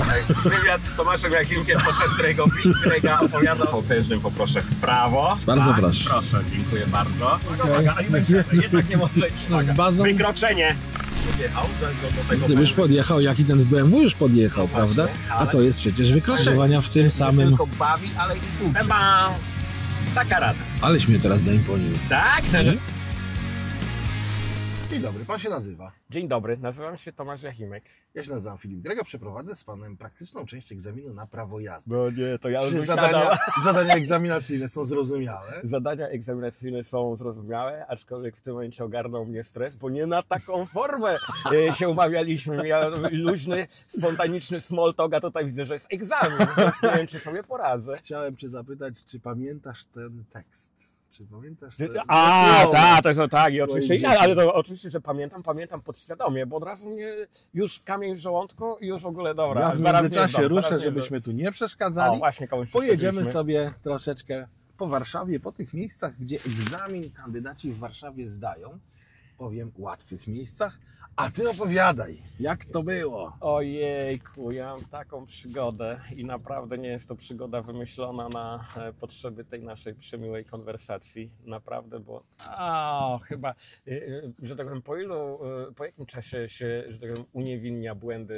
Wywiad z Tomaszem Jakimkiem podczas którego Grega opowiada o pężnym, poproszę w prawo. Bardzo tak, proszę. Proszę, dziękuję bardzo. Uwaga, jednak nie może być. Z bazą... Wykroczenie. Podjechał do tego. Ty już podjechał, jaki ten BMW już podjechał, prawda? A to jest przecież wykroczenie w tym samym... Nie tylko bawi, ale i uczy. Taka rada. Aleś mnie teraz zaimponuł. Tak? Dzień dobry, pan się nazywa? Dzień dobry, nazywam się Tomasz Jachimek. Ja się nazywam Filip Grega, przeprowadzę z panem praktyczną część egzaminu na prawo jazdy. No nie, to ja już Czy zadania... zadania egzaminacyjne są zrozumialne? Zadania egzaminacyjne są zrozumiałe, aczkolwiek w tym momencie ogarnął mnie stres, bo nie na taką formę się umawialiśmy. Ja luźny, spontaniczny small talk, a tutaj widzę, że jest egzamin, więc nie wiem, czy sobie poradzę. Chciałem cię zapytać, czy pamiętasz ten tekst? Czy pamiętasz ten... Tak, i oczywiście, ale to oczywiście, że pamiętam podświadomie, bo od razu mnie już kamień w żołądku i już w ogóle dobra. Ja w międzyczasie ruszę, żebyśmy tu nie przeszkadzali. O, właśnie komuś pojedziemy sobie troszeczkę po Warszawie, po tych miejscach, gdzie egzamin kandydaci w Warszawie zdają. Powiem, łatwych miejscach. A ty opowiadaj, jak to było? Ojejku, ja mam taką przygodę i naprawdę nie jest to przygoda wymyślona na potrzeby tej naszej przemiłej konwersacji. Naprawdę, bo chyba, że tak powiem, po jakim czasie się, że tak powiem, uniewinnia błędy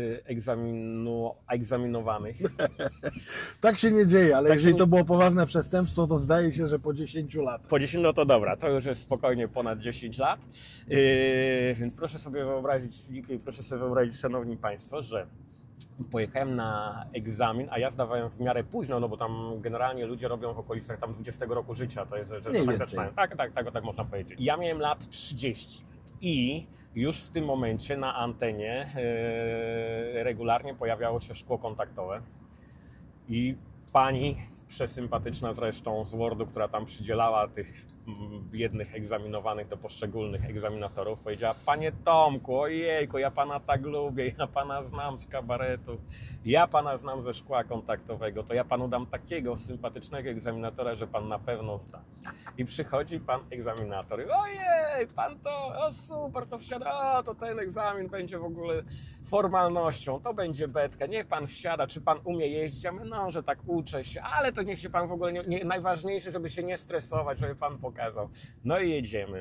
egzaminowanych. Tak się nie dzieje, ale jeżeli to było poważne przestępstwo, to zdaje się, że po 10 latach. Po 10, no to dobra, to już jest spokojnie ponad 10 lat, więc proszę sobie wyobrazić, Filipie, i proszę sobie wyobrazić, szanowni państwo, że pojechałem na egzamin, a ja zdawałem w miarę późno, no bo tam generalnie ludzie robią w okolicach tam 20 roku życia, to jest, że tak zaczynają. Tak można powiedzieć. Ja miałem lat 30 i już w tym momencie na antenie regularnie pojawiało się szkło kontaktowe i pani przesympatyczna zresztą z Wordu, która tam przydzielała tych biednych egzaminowanych do poszczególnych egzaminatorów, powiedziała: panie Tomku, ojejku, ja pana tak lubię, ja pana znam z kabaretu, ja pana znam ze szkła kontaktowego, to ja panu dam takiego sympatycznego egzaminatora, że pan na pewno zda. I przychodzi pan egzaminator i ojej, pan to, super, to wsiada, to ten egzamin będzie w ogóle formalnością, to będzie betka, niech pan wsiada, czy pan umie jeździć? Ja mówię, no, że tak uczę się, ale to niech się pan w ogóle, najważniejsze, żeby się nie stresować, żeby pan pokazał. No i jedziemy.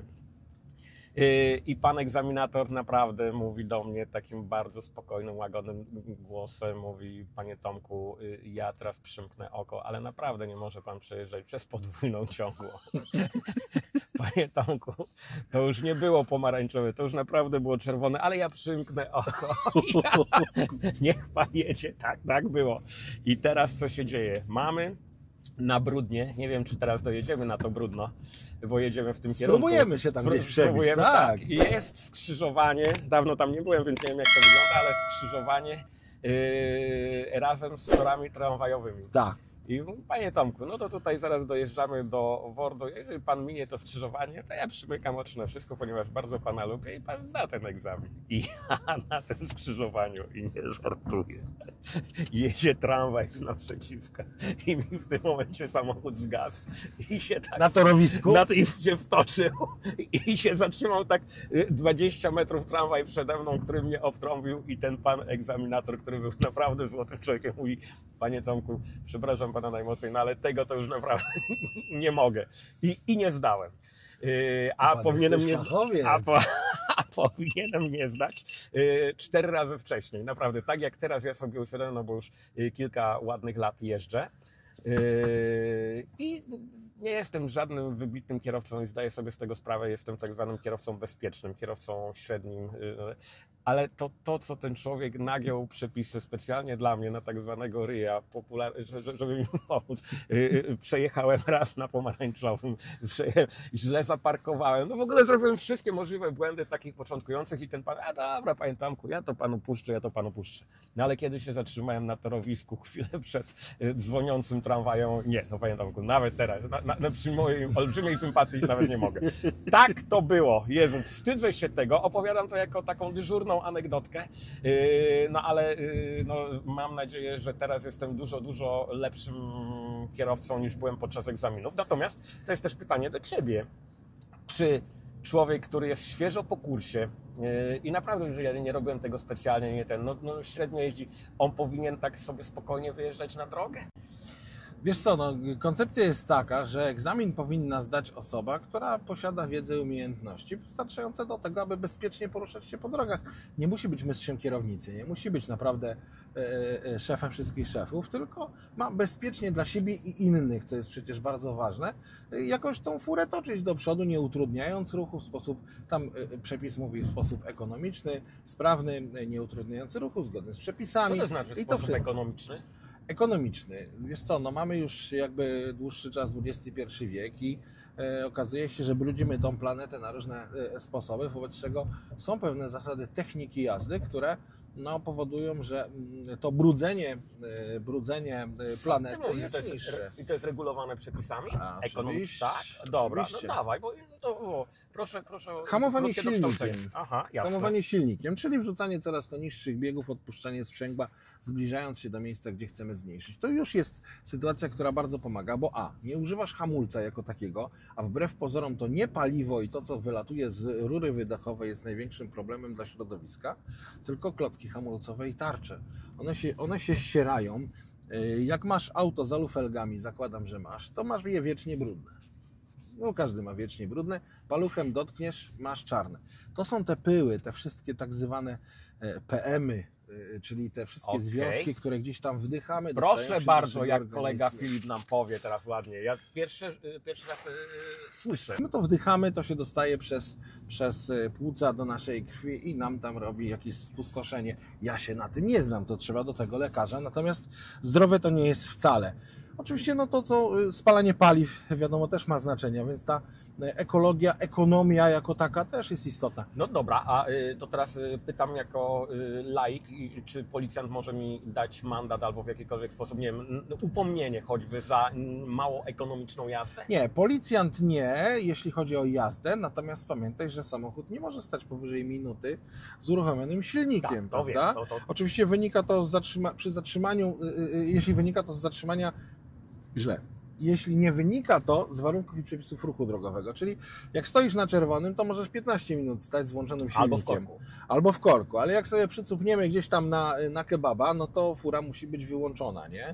I pan egzaminator naprawdę mówi do mnie takim bardzo spokojnym, łagodnym głosem, mówi: panie Tomku, ja teraz przymknę oko, ale naprawdę nie może pan przejeżdżać przez podwójną ciągłą. Panie Tomku, to już nie było pomarańczowe, to już naprawdę było czerwone, ale ja przymknę oko. Niech pan jedzie. Tak było. I teraz co się dzieje? Mamy na Brudnie, nie wiem, czy teraz dojedziemy na to Brudno, bo jedziemy w tym kierunku. Spróbujemy się tam gdzieś przebić, tak. I jest skrzyżowanie, dawno tam nie byłem, więc nie wiem, jak to wygląda, ale skrzyżowanie razem z torami tramwajowymi. Tak. I panie Tomku, no to tutaj zaraz dojeżdżamy do Wordu. Jeżeli pan minie to skrzyżowanie, to ja przymykam oczy na wszystko, ponieważ bardzo pana lubię i pan zda ten egzamin. I ja na tym skrzyżowaniu, i nie żartuję, jedzie tramwaj z naprzeciwka i mi w tym momencie samochód zgasł i się tak... Na torowisku? I się wtoczył i się zatrzymał tak 20 metrów tramwaj przede mną, który mnie obtrąbił, i ten pan egzaminator, który był naprawdę złotym człowiekiem, mówi: panie Tomku, przepraszam pana najmocniej, no ale tego to już naprawdę nie mogę. I nie zdałem. A powinienem nie zdać 4 razy wcześniej. Naprawdę, tak jak teraz ja sobie uświadomiłem, no bo już kilka ładnych lat jeżdżę. I nie jestem żadnym wybitnym kierowcą i zdaję sobie z tego sprawę, jestem tak zwanym kierowcą bezpiecznym, kierowcą średnim, ale to co ten człowiek nagiął przepisy specjalnie dla mnie na tak zwanego ryja, żeby mi pomóc. Przejechałem raz na pomarańczowym, źle zaparkowałem, no w ogóle zrobiłem wszystkie możliwe błędy takich początkujących i ten pan: a dobra, panie Tomku, ja to panu puszczę. No ale kiedy się zatrzymałem na torowisku chwilę przed dzwoniącym tramwajem, nie, no panie Tomku, nawet teraz, przy mojej olbrzymiej sympatii nawet nie mogę. Tak to było. Jezu, wstydzę się tego. Opowiadam to jako taką dyżurną anegdotkę. No ale mam nadzieję, że teraz jestem dużo lepszym kierowcą niż byłem podczas egzaminów. Natomiast to jest też pytanie do ciebie. Czy człowiek, który jest świeżo po kursie i naprawdę, że ja nie robiłem tego specjalnie, nie ten, no średnio jeździ, on powinien tak sobie spokojnie wyjeżdżać na drogę? Wiesz co, no, koncepcja jest taka, że egzamin powinna zdać osoba, która posiada wiedzę i umiejętności wystarczające do tego, aby bezpiecznie poruszać się po drogach. Nie musi być mistrzem kierownicy, nie musi być naprawdę szefem wszystkich szefów, tylko ma bezpiecznie dla siebie i innych, co jest przecież bardzo ważne, jakoś tą furę toczyć do przodu, nie utrudniając ruchu w sposób, tam przepis mówi w sposób ekonomiczny, sprawny, nie utrudniający ruchu, zgodny z przepisami. Co to znaczy w sposób ekonomiczny? Ekonomiczny. Wiesz co, no mamy już jakby dłuższy czas, XXI wiek i okazuje się, że brudzimy tą planetę na różne sposoby, wobec czego są pewne zasady techniki jazdy, które no, powodują, że to brudzenie planety jest niższe. I to jest regulowane przepisami ekonomicznymi? Oczywiście. Tak? Dobra, Oczywiście. no dawaj, bo proszę. Hamowanie krótkie dokształcenie. silnikiem. Aha, jasne. Hamowanie silnikiem, czyli wrzucanie coraz to niższych biegów, odpuszczanie sprzęgła, zbliżając się do miejsca, gdzie chcemy zmniejszyć. To już jest sytuacja, która bardzo pomaga, bo nie używasz hamulca jako takiego, a wbrew pozorom to nie paliwo i to, co wylatuje z rury wydechowej jest największym problemem dla środowiska, tylko klocki hamulcowe i tarcze. One się ścierają. Jak masz auto z alufelgami, zakładam, że masz, to masz je wiecznie brudne. No, każdy ma wiecznie brudne. Paluchem dotkniesz, masz czarne. To są te pyły, te wszystkie tak zwane PM-y, czyli te wszystkie związki, które gdzieś tam wdychamy. Proszę bardzo, jak kolega Filip nam powie teraz ładnie. Ja pierwszy raz słyszę. My to wdychamy, to się dostaje przez płuca do naszej krwi i nam tam robi jakieś spustoszenie. Ja się na tym nie znam, to trzeba do tego lekarza, natomiast zdrowe to nie jest wcale. Oczywiście no to, co spalanie paliw, wiadomo, też ma znaczenie, więc ta ekologia, ekonomia jako taka też jest istotna. No dobra, a to teraz pytam jako laik, czy policjant może mi dać mandat albo w jakikolwiek sposób, nie wiem, upomnienie choćby za mało ekonomiczną jazdę? Nie, policjant nie, jeśli chodzi o jazdę, natomiast pamiętaj, że samochód nie może stać powyżej minuty z uruchomionym silnikiem, tak, prawda? Wiem, Oczywiście wynika to przy zatrzymaniu, jeśli wynika to z zatrzymania źle. Jeśli nie wynika to z warunków i przepisów ruchu drogowego, czyli jak stoisz na czerwonym, to możesz 15 minut stać z włączonym silnikiem. Albo w korku. Ale jak sobie przycupniemy gdzieś tam na kebaba, no to fura musi być wyłączona, nie?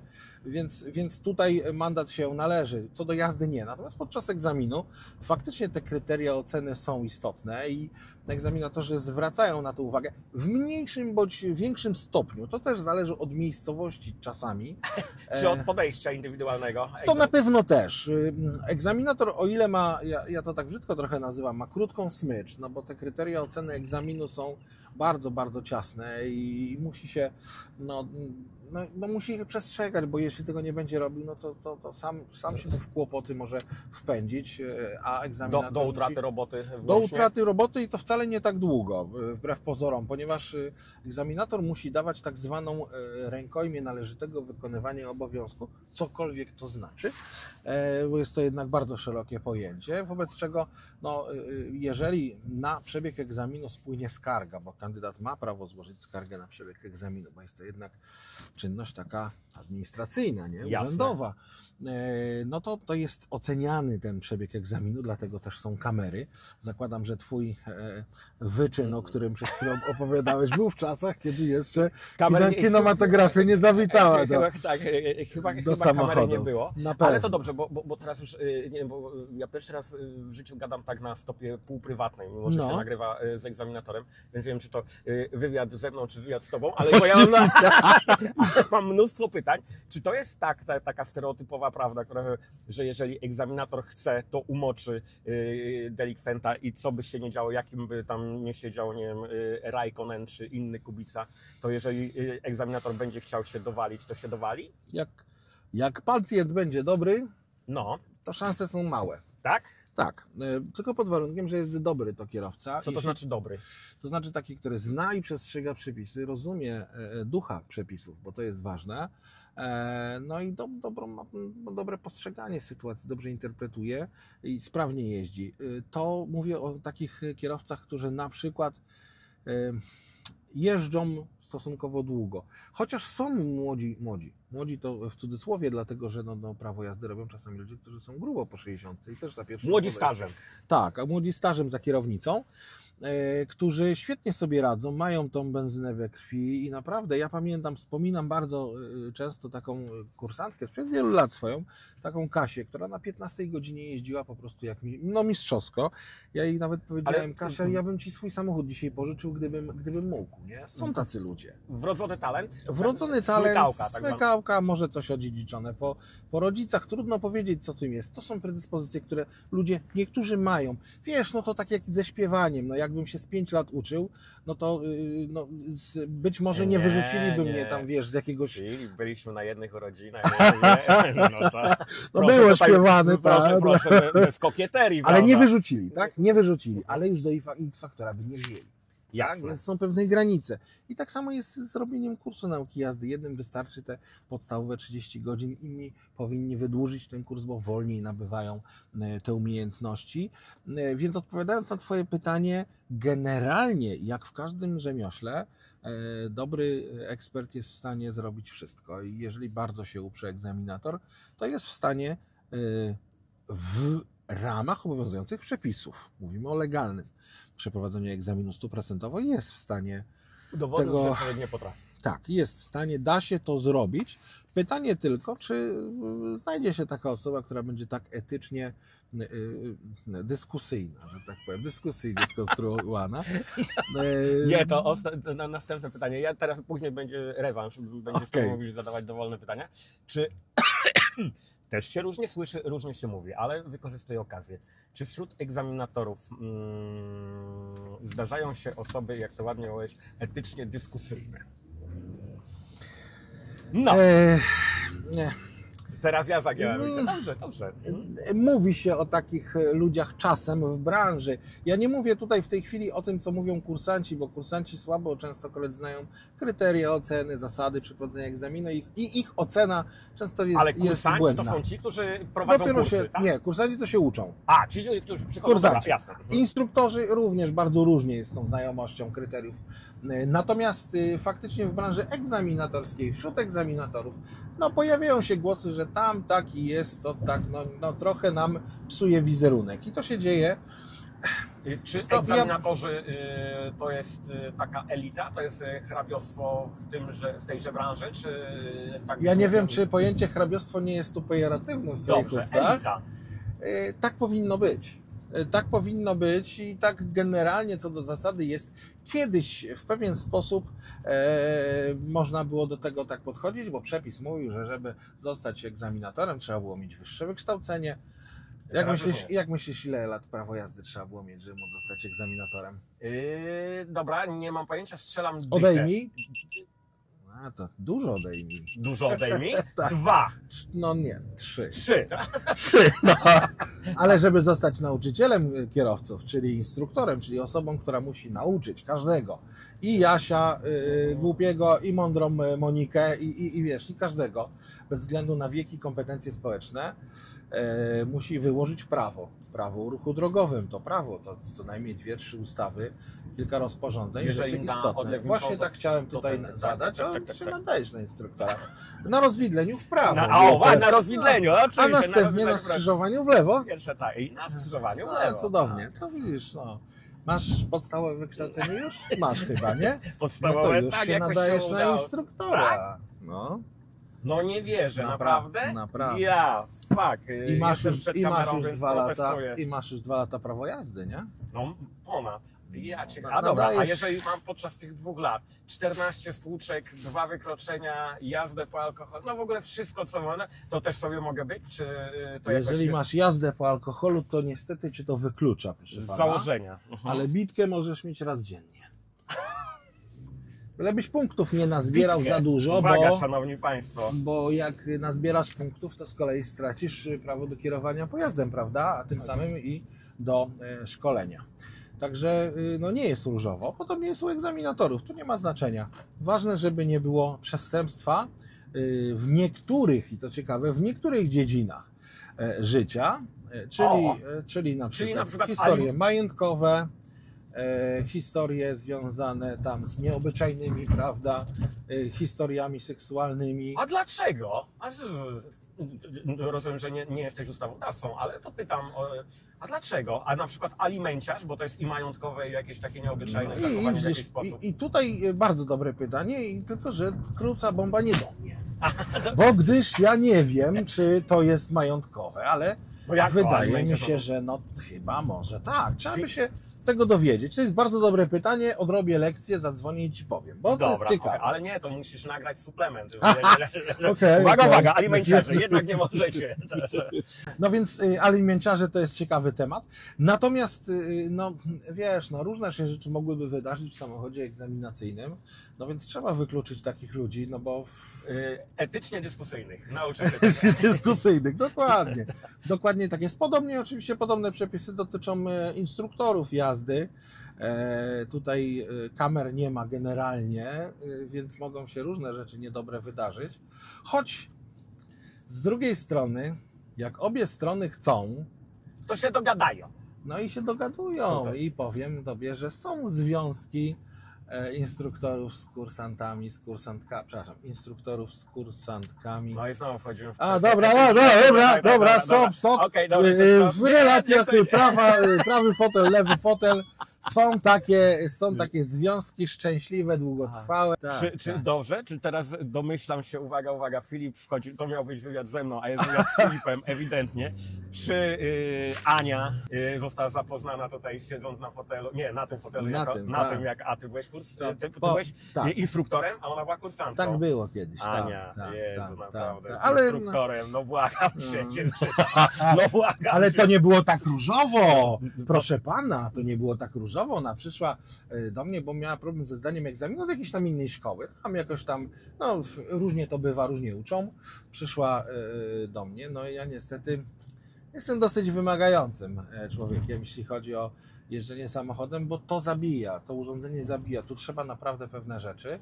Więc tutaj mandat się należy. Co do jazdy nie. Natomiast podczas egzaminu faktycznie te kryteria oceny są istotne i egzaminatorzy zwracają na to uwagę w mniejszym bądź większym stopniu. To też zależy od miejscowości czasami. Czy od podejścia indywidualnego? To na pewno też. Egzaminator, o ile ma, ja to tak brzydko trochę nazywam, ma krótką smycz, no bo te kryteria oceny egzaminu są bardzo, bardzo ciasne i musi się, musi je przestrzegać, bo jeśli tego nie będzie robił, no to sam się w kłopoty może wpędzić, a egzaminator do utraty roboty. Do utraty roboty i to wcale nie tak długo, wbrew pozorom, ponieważ egzaminator musi dawać tak zwaną rękojmię należytego wykonywania obowiązku, cokolwiek to znaczy, bo jest to jednak bardzo szerokie pojęcie, wobec czego jeżeli na przebieg egzaminu spłynie skarga, bo kandydat ma prawo złożyć skargę na przebieg egzaminu, bo jest to jednak czynność taka administracyjna, nie? Urzędowa, no to jest oceniany ten przebieg egzaminu, dlatego też są kamery. Zakładam, że twój wyczyn, o którym przed chwilą opowiadałeś, był w czasach, kiedy jeszcze kinematografia nie zawitała do samochodów. Nie było. Ale to dobrze, bo teraz już, bo ja pierwszy raz w życiu gadam tak na stopie półprywatnej, mimo że się nagrywa z egzaminatorem, więc nie wiem, czy to wywiad ze mną, czy wywiad z tobą, ale bo ja mam mnóstwo pytań. Czy to jest taka stereotypowa prawda, że jeżeli egzaminator chce, to umoczy delikwenta i co by się nie działo, jakim by tam nie siedział, nie wiem, Raikkonen czy inny Kubica, to jeżeli egzaminator będzie chciał się dowalić, to się dowali? Jak pacjent będzie dobry, no, to szanse są małe. Tak? Tak, tylko pod warunkiem, że jest dobry to kierowca. Co to znaczy dobry? To znaczy taki, który zna i przestrzega przepisy, rozumie ducha przepisów, bo to jest ważne, no i dobre postrzeganie sytuacji, dobrze interpretuje i sprawnie jeździ. To mówię o takich kierowcach, którzy na przykład jeżdżą stosunkowo długo. Chociaż są młodzi to w cudzysłowie, dlatego że no, prawo jazdy robią czasami ludzie, którzy są grubo po 60 i też za pierwszym Młodzi razem. stażem. Tak, a młodzi stażem za kierownicą, którzy świetnie sobie radzą, mają tą benzynę we krwi i naprawdę, ja pamiętam, wspominam bardzo często taką kursantkę sprzed wielu lat swoją, taką Kasię, która na 15 godzinie jeździła po prostu jak mistrzowsko. Ja jej nawet powiedziałem, Kasia, ja bym ci swój samochód dzisiaj pożyczył, gdybym mógł, nie? Są tacy ludzie. Wrodzony talent? Wrodzony talent, Smykałka, tak smykałka, może coś odziedziczone po rodzicach, trudno powiedzieć, co tym jest. To są predyspozycje, które ludzie, niektórzy mają. Wiesz, no to tak jak ze śpiewaniem, no jakbym się z 5 lat uczył, no to być może nie wyrzuciliby mnie tam, wiesz, z jakiegoś... Czyli byliśmy na jednych urodzinach. No było śpiewane, tak. Proszę, bez kokieterii, Ale nie prawda? wyrzucili, tak? Nie wyrzucili, ale już do X-Faktora by nie wzięli. Tak? Jasne. Więc są pewne granice. I tak samo jest z robieniem kursu nauki jazdy. Jednym wystarczy te podstawowe 30 godzin, inni powinni wydłużyć ten kurs, bo wolniej nabywają te umiejętności. Więc odpowiadając na Twoje pytanie, generalnie jak w każdym rzemiośle, dobry ekspert jest w stanie zrobić wszystko. I jeżeli bardzo się uprze egzaminator, to jest w stanie w ramach obowiązujących przepisów, mówimy o legalnym przeprowadzeniu egzaminu 100%, jest w stanie Udowodnił, tego... że człowiek nie potrafi. Tak, jest w stanie, da się to zrobić. Pytanie tylko, czy znajdzie się taka osoba, która będzie tak etycznie dyskusyjna, że tak powiem, dyskusyjnie skonstruowana. Nie, to następne pytanie. Ja teraz później będzie rewanż, będziecie mogli zadawać dowolne pytania. Czy też się różnie słyszy, różnie się mówi, ale wykorzystuję okazję. Czy wśród egzaminatorów zdarzają się osoby, jak to ładnie mówiłeś, etycznie dyskusyjne? No. Nie. Teraz ja zagiąłem. Dobrze. Mówi się o takich ludziach czasem w branży. Ja nie mówię tutaj w tej chwili o tym, co mówią kursanci, bo kursanci słabo częstokroć znają kryteria oceny, zasady przeprowadzenia egzaminu i ich ocena często jest błędna. Ale kursanci to są ci, którzy prowadzą kursy, tak? Nie, kursanci to się uczą. A, ci, którzy przychodzą, kursanci. Jasne. Instruktorzy również bardzo różnie jest z tą znajomością kryteriów. Natomiast faktycznie w branży egzaminatorskiej, wśród egzaminatorów, no pojawiają się głosy, że tam taki jest, co tak, no trochę nam psuje wizerunek. I to się dzieje. Czy egzaminatorzy to jest taka elita, to jest hrabiostwo w tejże branży, czy tak? Ja nie wiem, czy pojęcie hrabiostwo nie jest tu pejoratywne w twoich ustach. Elita. Tak powinno być. Tak powinno być i tak generalnie co do zasady jest. Kiedyś w pewien sposób można było do tego tak podchodzić, bo przepis mówił, że żeby zostać egzaminatorem trzeba było mieć wyższe wykształcenie. Jak myślisz, ile lat prawo jazdy trzeba było mieć, żeby móc zostać egzaminatorem? Dobra, nie mam pojęcia, strzelam dychę. Odejmij. A to dużo odejmij. Dużo odejmij? Tak. 2. No nie, 3. 3. 3, no. Ale żeby zostać nauczycielem kierowców, czyli instruktorem, czyli osobą, która musi nauczyć każdego, i Jasia głupiego, i mądrą Monikę, i wiesz, i każdego, bez względu na wiek i kompetencje społeczne, musi wyłożyć prawo. Prawo o ruchu drogowym, to prawo, to co najmniej 2-3 ustawy, kilka rozporządzeń, Jeżeli rzeczy istotne. Właśnie tak chciałem tutaj zadać, a się nadajesz na instruktora. Na rozwidleniu w prawo. Na rozwidleniu, a następnie na skrzyżowaniu w lewo. Pierwsze tak, i na skrzyżowaniu w lewo. lewo. Cudownie, to widzisz, no. Masz podstawowe wykształcenie już? Masz chyba, nie? Podstawowe, no to już tak, się nadajesz na instruktora. Tak? No. No nie wierzę, naprawdę? Naprawdę. Ja, fuck. I masz już 2 lata prawo jazdy, nie? No, ponad. A dobra, a jeżeli mam podczas tych 2 lat 14 stłuczek, 2 wykroczenia, jazdę po alkoholu, no w ogóle wszystko co wolne, to też sobie mogę być? Czy to jeżeli masz jazdę po alkoholu, to niestety cię to wyklucza, proszę z pana. założenia. Ale bitkę możesz mieć raz dziennie. Żebyś punktów nie nazbierał za dużo, Uwaga, szanowni państwo. Bo jak nazbierasz punktów, to z kolei stracisz prawo do kierowania pojazdem, prawda? A tym samym i do szkolenia. Także no nie jest różowo. Podobnie jest u egzaminatorów. Tu nie ma znaczenia. Ważne, żeby nie było przestępstwa w niektórych, i to ciekawe, w niektórych dziedzinach życia, czyli na przykład historie majątkowe, historie związane tam z nieobyczajnymi, prawda, historiami seksualnymi. A dlaczego? Rozumiem, że nie jesteś ustawodawcą, ale to pytam, a dlaczego? A na przykład alimenciarz, bo to jest i majątkowe, i jakieś takie nieobyczajne zachowanie w jakiś sposób. I tutaj bardzo dobre pytanie, i tylko że króca bomba nie do mnie. Bo gdyż ja nie wiem, czy to jest majątkowe, ale wydaje mi się, że no chyba może tak. Trzeba by się tego dowiedzieć. To jest bardzo dobre pytanie, odrobię lekcję, zadzwonię i ci powiem, bo to jest ciekawe. Ale nie, to musisz nagrać suplement. Okay, Uwaga, alimenciarze, jednak nie możecie. No więc alimenciarze to jest ciekawy temat. Natomiast, no wiesz, no różne się rzeczy mogłyby wydarzyć w samochodzie egzaminacyjnym, no więc trzeba wykluczyć takich ludzi, no bo... Etycznie dyskusyjnych. Etycznie dyskusyjnych, dokładnie. Dokładnie tak jest. Podobnie oczywiście podobne przepisy dotyczą instruktorów jazdy. Tutaj kamer nie ma generalnie, więc mogą się różne rzeczy niedobre wydarzyć. Choć z drugiej strony, jak obie strony chcą, to się dogadają. No i się dogadują. Super. I powiem tobie, że są związki instruktorów z kursantami, instruktorów z kursantkami. No i znowu wchodzimy w... Dobra, stop. Okay, w relacjach prawy fotel, lewy fotel są takie związki szczęśliwe, długotrwałe. Czy dobrze? Czy teraz domyślam się, uwaga, Filip wchodzi, to miał być wywiad ze mną, a jest wywiad z Filipem, ewidentnie. Czy Ania została zapoznana tutaj siedząc na fotelu, nie, na tym fotelu, tym jak, a ty byłeś ty byłeś instruktorem, a ona była kursantką. Tak było kiedyś. Ania, Jezu, naprawdę, ale instruktorem, no błagam cię, no błagam. Ale to nie było tak różowo, proszę pana, to nie było tak różowo. Ona przyszła do mnie, bo miała problem ze zdaniem egzaminu z jakiejś tam innej szkoły. Tam jakoś tam, no różnie to bywa, różnie uczą. Przyszła do mnie, no i ja niestety jestem dosyć wymagającym człowiekiem, jeśli chodzi o jeżdżenie samochodem, bo to zabija, to urządzenie zabija. Tu trzeba naprawdę pewne rzeczy.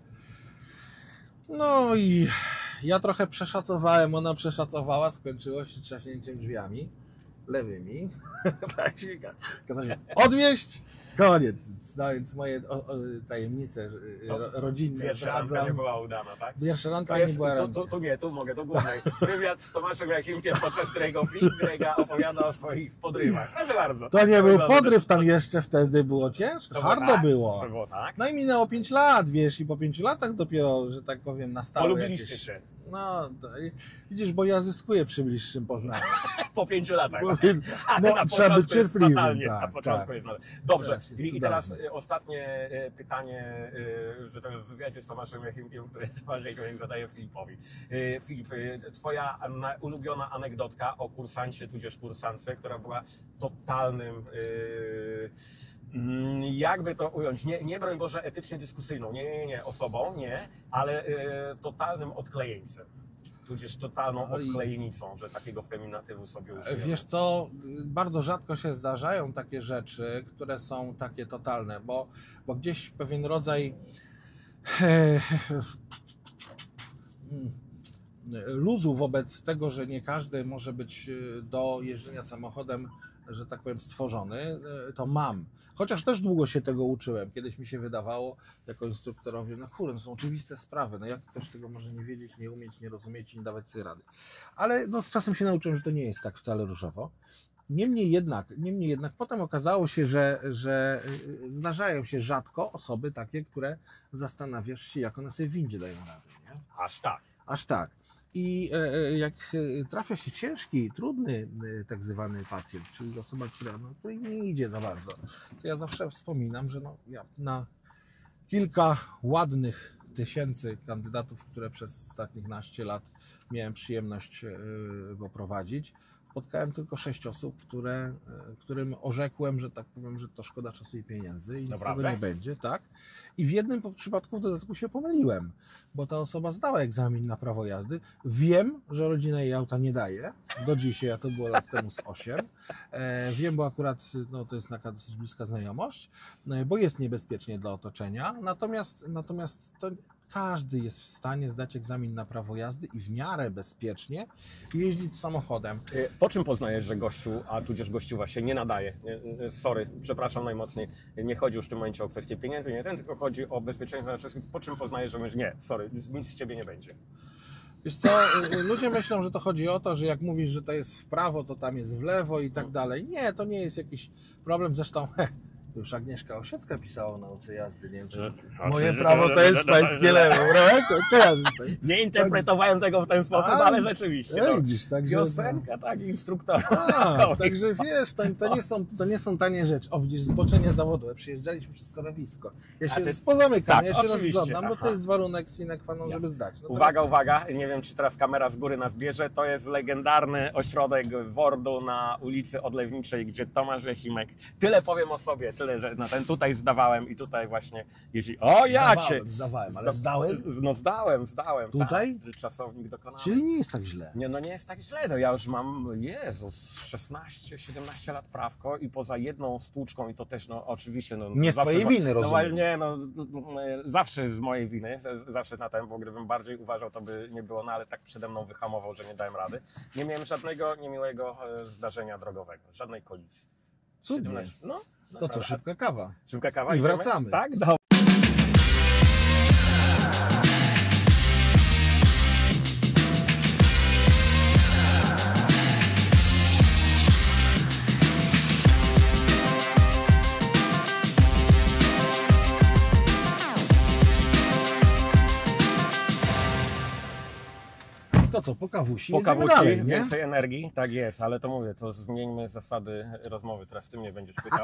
No i ja trochę przeszacowałem, ona przeszacowała, skończyło się trzaśnięciem drzwiami lewymi. Tak się kazała odwieźć. Koniec. No więc moje tajemnice rodzinne pierwsza randka nie była udana, tak? Pierwsza randka nie była randka. Tu mogę, do głównej. Wywiad z Tomaszem Jachimkiem, podczas którego Filip Grega opowiada o swoich podrywach. Proszę bardzo. To nie był podryw, tam jeszcze wtedy było ciężko, hardo było. Tak? No i minęło 5 lat, wiesz, i po 5 latach dopiero, że tak powiem, nastało polubiliście jakieś... się. No, widzisz, bo ja zyskuję przy bliższym poznaniu. Po 5 latach. No, trzeba być cierpliwym. Na początku jest. Dobrze, i teraz ostatnie pytanie, że to w wywiadzie z Tomaszem Jachimkiem, które Tomasz Jachimik zadaje Filipowi. Filip, twoja ulubiona anegdotka o kursancie, tudzież kursantce, która była totalnym... jakby to ująć, nie broń Boże etycznie dyskusyjną, nie osobą, ale totalnym odklejeńcem, tudzież totalną odklejenicą, że takiego feminatywu sobie użyjemy. Wiesz co, bardzo rzadko się zdarzają takie rzeczy, które są takie totalne, bo gdzieś pewien rodzaj luzu wobec tego, że nie każdy może być do jeżdżenia samochodem, że tak powiem, stworzony, to mam. Chociaż też długo się tego uczyłem. Kiedyś mi się wydawało, jako instruktorowi, no kurde, są oczywiste sprawy. No jak ktoś tego może nie wiedzieć, nie umieć, nie rozumieć i nie dawać sobie rady. Ale no, z czasem się nauczyłem, że to nie jest tak wcale różowo. Niemniej jednak potem okazało się, że zdarzają się rzadko osoby takie, które zastanawiasz się, jak one sobie w windzie dają radę. Nie? Aż tak. I jak trafia się ciężki, trudny tak zwany pacjent, czyli osoba, która nie idzie za bardzo, to ja zawsze wspominam, że ja na kilka ładnych tysięcy kandydatów, które przez ostatnich naście lat miałem przyjemność poprowadzić, spotkałem tylko 6 osób, którym orzekłem, że tak powiem, że to szkoda czasu i pieniędzy i nic z tego nie będzie, tak? I w jednym przypadku w dodatku się pomyliłem, bo ta osoba zdała egzamin na prawo jazdy. Wiem, że rodzina jej auta nie daje, do dzisiaj, a to było lat temu z 8. Wiem, bo akurat to jest taka dosyć bliska znajomość, bo jest niebezpiecznie dla otoczenia, natomiast to każdy jest w stanie zdać egzamin na prawo jazdy i w miarę bezpiecznie jeździć samochodem. Po czym poznajesz, że gościu, a tudzież gościuwa się nie nadaje? Sorry, przepraszam najmocniej, nie chodzi już w tym momencie o kwestię pieniędzy, nie ten, tylko chodzi o bezpieczeństwo na wszystkim. Po czym poznajesz, że mówisz, nie, sorry, nic z ciebie nie będzie? Wiesz co, ludzie myślą, że to chodzi o to, że jak mówisz, że to jest w prawo, to tam jest w lewo i tak dalej. Nie, to nie jest jakiś problem. Zresztą już Agnieszka Osiecka pisała o nauce jazdy. Nie wiem, czy moje prawo to jest pańskie lewo. Kojarzysz to? Nie interpretowałem tego w ten sposób, ale rzeczywiście. No, widzisz, także... piosenka, tak, instruktor. Tak, także wiesz, to nie są tanie rzeczy. O, widzisz, zboczenie zawodowe. Przyjeżdżaliśmy przez torowisko. Ja się pozamykam, tak, ja się oczywiście, rozglądam, bo aha. to jest warunek sine qua non, żeby zdać. No Uwaga, uwaga, nie wiem, czy teraz kamera z góry nas bierze, to jest legendarny ośrodek Wordu na ulicy Odlewniczej, gdzie Tomasz Jechimek, tyle powiem o sobie, tyle, że na ten tutaj zdawałem i tutaj właśnie, jeśli... O, ja cię! Zdawałem, ale zdałem? No zdałem. Tutaj? Tak, czasownik dokonany. Czyli nie jest tak źle. Nie, no nie jest tak źle, no ja już mam, Jezus, 16-17 lat prawko i poza jedną stłuczką i to też, no oczywiście... No, Nie z twojej winy, rozumiem. No nie, no zawsze z mojej winy, zawsze na ten, bo gdybym bardziej uważał, to by nie było, no ale tak przede mną wyhamował, że nie dałem rady. Nie miałem żadnego niemiłego zdarzenia drogowego, żadnej kolizji. Cudnie. 17, no, To co, szybka kawa. szybka kawa, I idziemy? wracamy. Tak? Dobra. To co, po kawusi? Po Jedziemy kawusi, dalej, nie? więcej energii, tak jest, ale to mówię, to zmieńmy zasady rozmowy, teraz ty mnie będziesz pytał.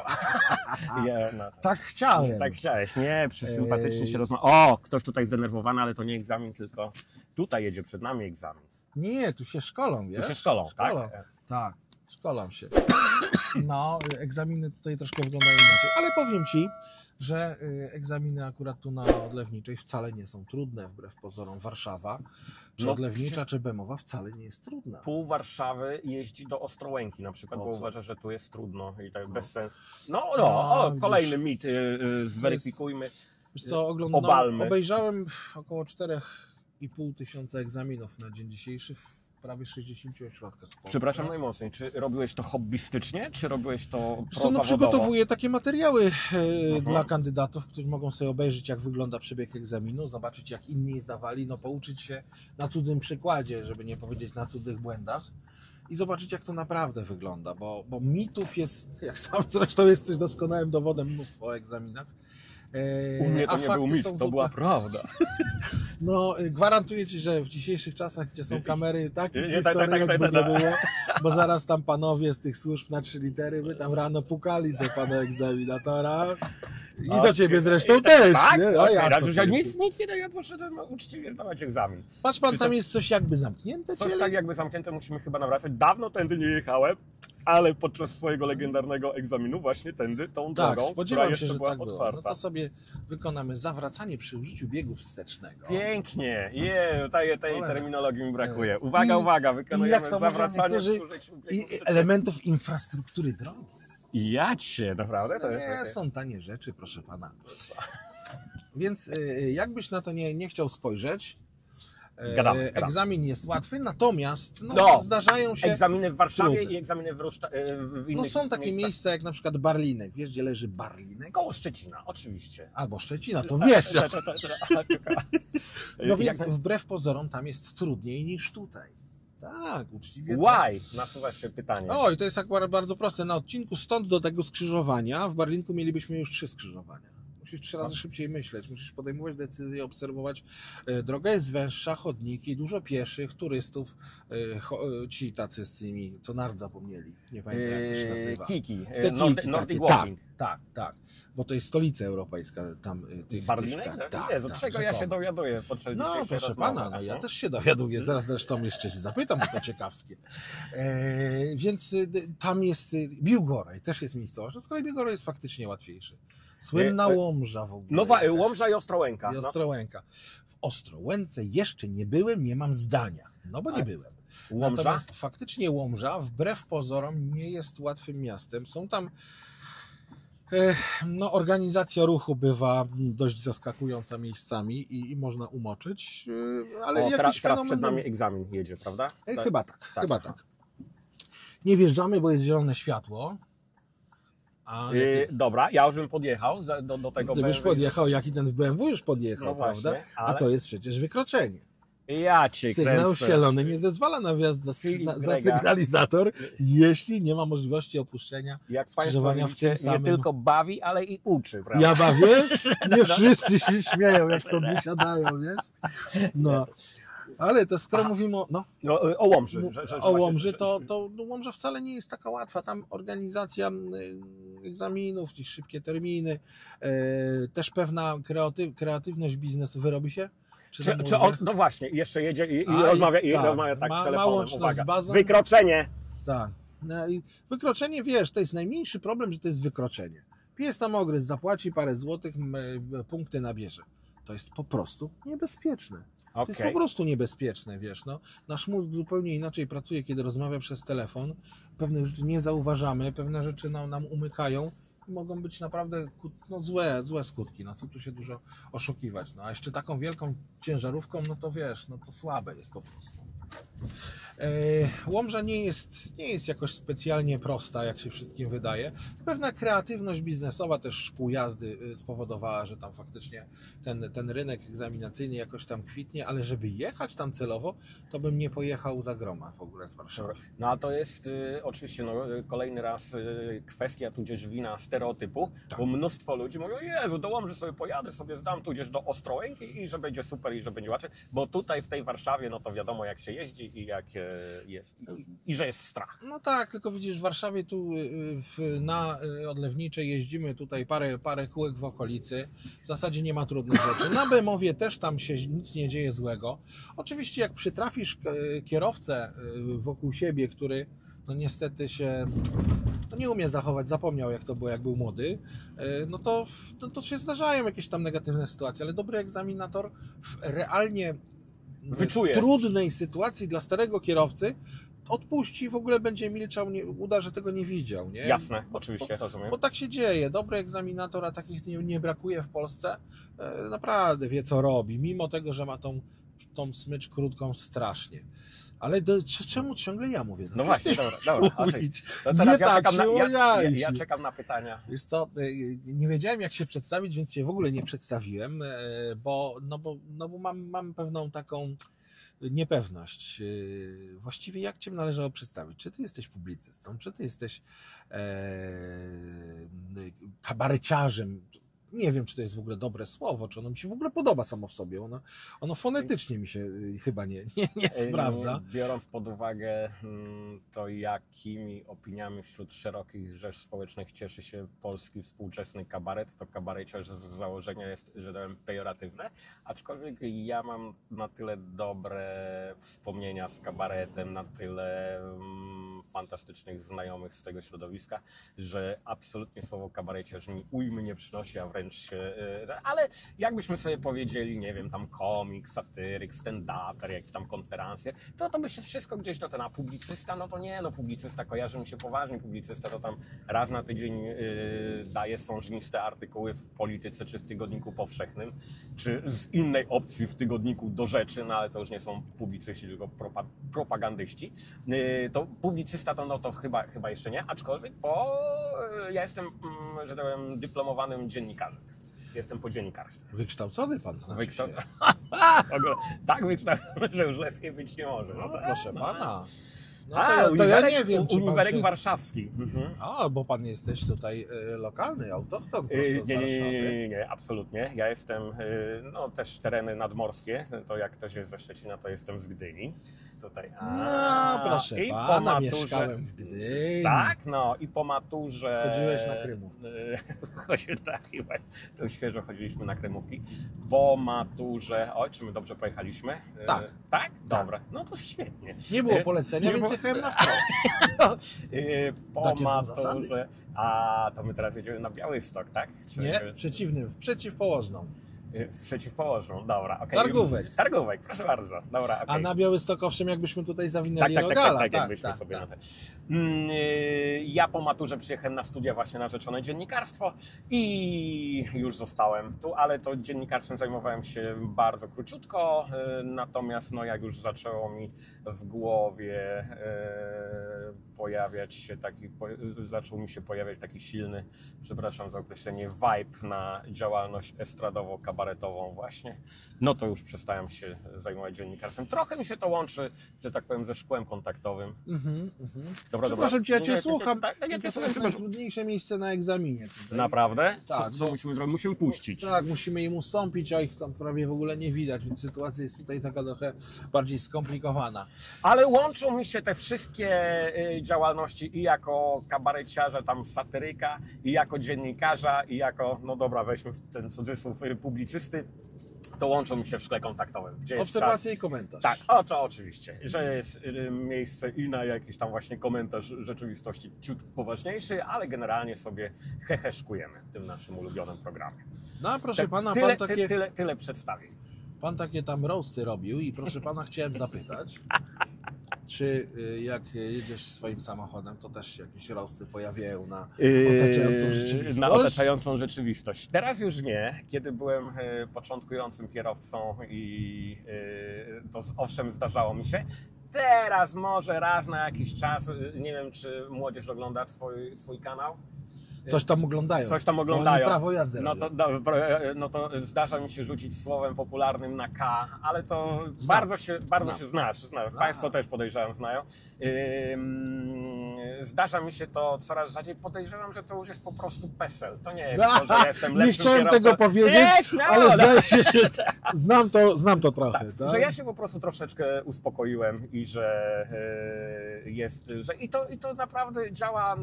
Tak chciałem. Tak chciałeś, nie, sympatycznie się rozmawia. O, ktoś tutaj zdenerwowany, ale to nie egzamin, tylko tutaj jedzie przed nami egzamin. Nie, tu się szkolą, wiesz? Tu się szkolą, tak? Tak, szkolą się. No, egzaminy tutaj troszkę wyglądają inaczej, ale powiem Ci, że egzaminy akurat tu na Odlewniczej wcale nie są trudne, wbrew pozorom. Warszawa, czy No, Odlewnicza, przecież czy Bemowa wcale nie jest trudna. Pół Warszawy jeździ do Ostrołęki na przykład, Po bo co? uważa, że tu jest trudno i tak bez sensu. No, Kolejny mit, zweryfikujmy. Wiesz co, Obalmy. obejrzałem około 4,5 tysiąca egzaminów na dzień dzisiejszy w prawie 60 ośrodkach w Polsce. Przepraszam najmocniej, czy robiłeś to hobbystycznie, czy robiłeś to Wiesz co, no, prozawodowo? przygotowuję takie materiały dla kandydatów, którzy mogą sobie obejrzeć, jak wygląda przebieg egzaminu, zobaczyć, jak inni zdawali, no pouczyć się na cudzym przykładzie, żeby nie powiedzieć na cudzych błędach i zobaczyć, jak to naprawdę wygląda, bo mitów jest, jak sam zresztą jesteś doskonałym dowodem, mnóstwo o egzaminach. U mnie to a nie fakty był mit, są to była prawda. No, gwarantuję Ci, że w dzisiejszych czasach, gdzie są kamery, takich Nie, historii tak, jakby tak. nie było, bo zaraz tam panowie z tych służb na 3 litery by tam rano pukali do pana egzaminatora i do Ciebie zresztą też. Tak? Nie? Ja nic nie daję, ja poszedłem uczciwie zdawać egzamin. Patrz pan, Czy tam to- jest coś jakby zamknięte, Coś czyli... tak jakby zamknięte, musimy chyba nawracać. Dawno tędy nie jechałem, ale podczas swojego legendarnego egzaminu właśnie tędy, tą Tak, drogą, która spodziewam jeszcze się, że była tak było. otwarta. No to sobie wykonamy zawracanie przy użyciu biegu wstecznego. Pięknie, tej terminologii mi brakuje. I- Uwaga, i wykonujemy jak to mówią zawracanie niektórzy, przy użyciu biegu I wstecznego. elementów infrastruktury drogi. I ja cię, naprawdę? To No jest nie, takie... są tanie rzeczy, proszę pana. Więc jakbyś na to nie chciał spojrzeć, Gadamy. egzamin jest łatwy, natomiast No, zdarzają się... Egzaminy w Warszawie trudne. i egzaminy w innych No są takie miejscach. miejsca jak na przykład Barlinek. Wiesz, gdzie leży Barlinek? Koło Szczecina, oczywiście. Albo Szczecina, to wiesz. No Jak- więc wbrew pozorom tam jest trudniej niż tutaj. Tak, uczciwie. Why? Nasuwa się pytanie. Oj, to jest akurat bardzo proste. Na odcinku stąd do tego skrzyżowania w Barlinku mielibyśmy już 3 skrzyżowania. Musisz 3 razy szybciej myśleć, musisz podejmować decyzje, obserwować. Droga jest węższa, chodniki, dużo pieszych, turystów, ci tacy z tymi, co nart zapomnieli. Nie pamiętam, jak to się nazywa. Kiki, Te Nordic takie, Walking. tak. Bo to jest stolica europejska tam tych Barlinek? Jezu, czego ja się rzekomo. dowiaduję podczas No, dzisiejszej proszę rozmowy. pana, no ja też się dowiaduję. Zaraz zresztą jeszcze się zapytam, bo to ciekawskie. Więc tam jest Biłgoraj, też jest miejscowość. No z kolei Biłgoraj jest faktycznie łatwiejszy. Słynna Łomża w ogóle. Nowa jakaś. Łomża i Ostrołęka. I Ostrołęka. W Ostrołęce jeszcze nie byłem, nie mam zdania. No bo nie byłem. Łomża? Natomiast faktycznie Łomża, wbrew pozorom, nie jest łatwym miastem. Są tam No, organizacja ruchu bywa dość zaskakująca miejscami i można umoczyć, ale O, jakiś teraz fenomen... przed nami egzamin jedzie, prawda? Chyba tak, chyba aha. tak. Nie wjeżdżamy, bo jest zielone światło. A Dobra, ja już bym podjechał do tego ty byś BMW. podjechał, jaki ten w BMW już podjechał, No właśnie, prawda? A ale- to jest przecież wykroczenie. Ja cię Sygnał kręcę. zielony nie zezwala na wjazd za Grega. sygnalizator, jeśli nie ma możliwości opuszczenia Jak Państwo skrzyżowania w widzicie, tym samym... nie tylko bawi, ale i uczy, prawda? Ja bawię? Nie wszyscy się śmieją, jak stąd wysiadają, wiesz? No. Ale to skoro mówimy o... No, No, o Łomży. o Łomży, to no, Łomża wcale nie jest taka łatwa. Tam organizacja egzaminów, gdzieś szybkie terminy, też pewna kreatywność biznesu. Wyrobi się? Czy on, no właśnie, jeszcze jedzie i A, rozmawia tak z ma telefonem. łączność Uwaga. z bazą. Wykroczenie! Tak. No i wykroczenie, wiesz, to jest najmniejszy problem, że to jest wykroczenie. Pies tam ogryz, zapłaci parę złotych, punkty nabierze. To jest po prostu niebezpieczne. To jest po prostu niebezpieczne, wiesz, no. Nasz mózg zupełnie inaczej pracuje, kiedy rozmawia przez telefon. Pewnych rzeczy nie zauważamy, pewne rzeczy nam umykają i mogą być naprawdę no, złe skutki. No co tu się dużo oszukiwać. No a jeszcze taką wielką ciężarówką, no to wiesz, no to słabe jest po prostu. Łomża nie jest jakoś specjalnie prosta, jak się wszystkim wydaje. Pewna kreatywność biznesowa też szkół jazdy spowodowała, że tam faktycznie ten rynek egzaminacyjny jakoś tam kwitnie, ale żeby jechać tam celowo, to bym nie pojechał za groma w ogóle z Warszawy. No a to jest oczywiście kolejny raz kwestia tudzież wina stereotypu, bo mnóstwo ludzi mówią, Jezu, do Łomży sobie pojadę, sobie zdam tudzież do Ostrołęki i że będzie super i że będzie łatwiej, bo tutaj w tej Warszawie, no to wiadomo jak się jeździ i jak jest i że jest strach. No tak, tylko widzisz, w Warszawie tu na Odlewniczej jeździmy tutaj parę kółek w okolicy. W zasadzie nie ma trudnych rzeczy. Na Bemowie też tam się nic nie dzieje złego. Oczywiście jak przytrafisz kierowcę wokół siebie, który no niestety się no nie umie zachować, zapomniał jak to było, jak był młody, no to się zdarzają jakieś tam negatywne sytuacje, ale dobry egzaminator w realnie Wyczuje. trudnej sytuacji dla starego kierowcy odpuści, w ogóle będzie milczał, uda, że tego nie widział. Nie? Jasne, oczywiście, rozumiem. Bo tak się dzieje. Dobry egzaminator, a takich nie brakuje w Polsce, naprawdę wie co robi, mimo tego, że ma tą smycz krótką strasznie. Ale czemu ciągle ja mówię? No właśnie, dobra. Mówić. To teraz Nie tak, ja czekam na pytania. Wiesz co, nie wiedziałem jak się przedstawić, więc się w ogóle nie przedstawiłem, bo mam pewną taką niepewność. Właściwie jak Cię należało przedstawić? Czy Ty jesteś publicystą? Czy Ty jesteś kabareciarzem? Nie wiem, czy to jest w ogóle dobre słowo, czy ono mi się w ogóle podoba samo w sobie. Ono fonetycznie mi się chyba nie sprawdza. Biorąc pod uwagę to, jakimi opiniami wśród szerokich rzesz społecznych cieszy się polski współczesny kabaret, to kabareciarz z założenia jest, że dałem, pejoratywne, aczkolwiek ja mam na tyle dobre wspomnienia z kabaretem, na tyle fantastycznych znajomych z tego środowiska, że absolutnie słowo kabareciarz mi ujmy nie przynosi, a wręcz się... Ale jakbyśmy sobie powiedzieli, nie wiem, tam komik, satyryk, stand-uper, jakieś tam konferencje, to by się wszystko gdzieś na ten, a publicysta, no to nie, no publicysta kojarzy mi się poważnie, publicysta to tam raz na tydzień daje sążniste artykuły w Polityce czy w Tygodniku Powszechnym, czy z innej opcji w Tygodniku Do Rzeczy, no ale to już nie są publicyści, tylko propagandyści. To publicysta to chyba jeszcze nie, aczkolwiek bo ja jestem, że tak powiem, dyplomowanym dziennikarzem. Jestem po dziennikarstwie. Wykształcony pan znaczy się. Tak wykształcony, że już lepiej być nie może. No, proszę pana. No to ja nie wiem, czy Uniwersytet pan się... warszawski. A, bo pan jesteś tutaj lokalny, autochton prosto z Warszawy. Nie, absolutnie. Ja jestem, no też tereny nadmorskie, to jak ktoś jest ze Szczecina, to jestem z Gdyni. Tutaj. No, proszę i pana, po maturze, mieszkałem w Gdyni. Tak, no i po maturze... Chodziłeś na Krymów. Tak, to świeżo chodziliśmy na Krymówki. Po maturze... Oj, czy my dobrze pojechaliśmy? Tak. Tak? Dobra, no to świetnie. Nie było polecenia, więc jechałem na wprost. Po Takie są maturze... zasady. A, to my teraz jedziemy na Białystok, tak? Nie, przeciwpołożną. W przeciwpołożną, dobra. Okay. Targówek. Targówek, proszę bardzo. Dobra, okay. A na Białystokowszym jakbyśmy tutaj zawinęli Rogala. Tak, jakbyśmy sobie na te. Ja po maturze przyjechałem na studia właśnie na rzeczone dziennikarstwo i już zostałem tu, ale to dziennikarstwem zajmowałem się bardzo króciutko, natomiast no jak już zaczęło mi w głowie zaczął mi się pojawiać taki silny, przepraszam za określenie, vibe na działalność estradowo-kabaretową właśnie, no to już przestałem się zajmować dziennikarstwem. Trochę mi się to łączy, że tak powiem, ze szkłem kontaktowym. Dobra, przepraszam cię, ja cię słucham. To jest najtrudniejsze miejsce na egzaminie. Tutaj. Naprawdę? Tak, Co musimy zrobić? Musimy puścić. Tak, musimy im ustąpić, a ich tam prawie w ogóle nie widać, więc sytuacja jest tutaj taka trochę bardziej skomplikowana. Ale łączą mi się te wszystkie działalności i jako kabareciarza, tam satyryka, i jako dziennikarza, i jako, no dobra, weźmy ten cudzysłów, publicysty, to łączą mi się w szkle kontaktowym. Gdzie Obserwacja i komentarz. Tak, to oczywiście, że jest miejsce i na jakiś tam właśnie komentarz rzeczywistości ciut poważniejszy, ale generalnie sobie heheszkujemy w tym naszym ulubionym programie. No a proszę pana, Tyle przedstawień. Pan takie tam roasty robił i proszę pana chciałem zapytać, czy jak jedziesz swoim samochodem, to też się jakieś roasty pojawiają na otaczającą rzeczywistość? Na otaczającą rzeczywistość. Teraz już nie. Kiedy byłem początkującym kierowcą i to owszem zdarzało mi się. Teraz może raz na jakiś czas, nie wiem czy młodzież ogląda twój kanał. Coś tam oglądają. Coś tam oglądają. Oni prawo jazdy robią. No to zdarza mi się rzucić słowem popularnym na K, ale to się znasz. Państwo też podejrzewam znają. Zdarza mi się to coraz rzadziej. Podejrzewam, że to już jest po prostu PESEL. To nie jest to, że ja jestem lepszym nie chciałem kierowcą. tego powiedzieć, ale zdaje się, że znam to trochę. Tak? Że ja się po prostu troszeczkę uspokoiłem i że i to naprawdę działa